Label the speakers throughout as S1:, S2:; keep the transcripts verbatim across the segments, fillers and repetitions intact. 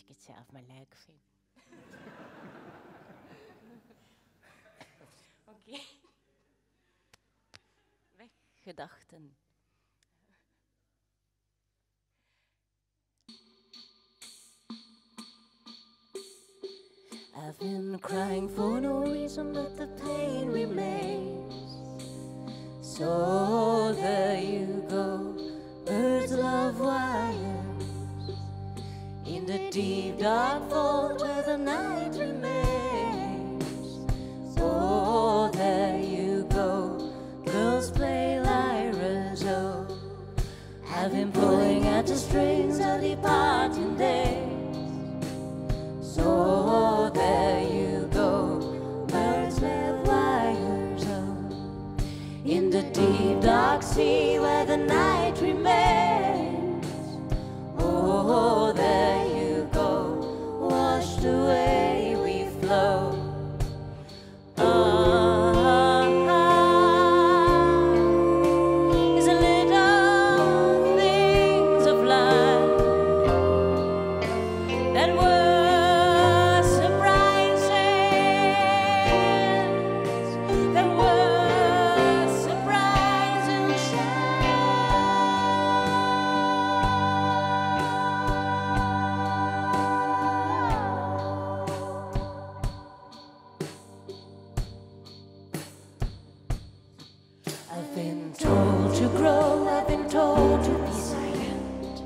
S1: Ik het zelf maar leuk vind. Oké. Okay. Weggedachten. I've been crying for no reason, but the pain remains. So there you go, birds love wires. In the deep dark vault where the night remains. So there you go, girls play lyres. Oh, I've been pulling at the strings of departing days. So there you go, birds love wires. Oh, in the deep dark sea where the night remains. Oh, there you go, washed away we flow. I've been told to grow, I've been told to be silent.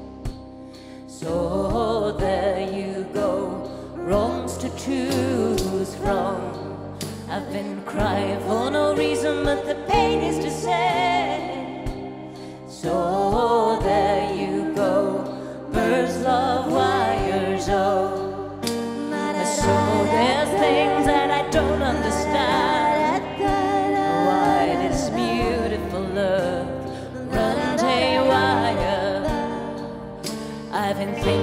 S1: So there you go, wrongs to choose from. I've been crying for no reason, but the pain is to say. So there you go, birds love wires. Oh, so there's things that I don't understand. I've been thinking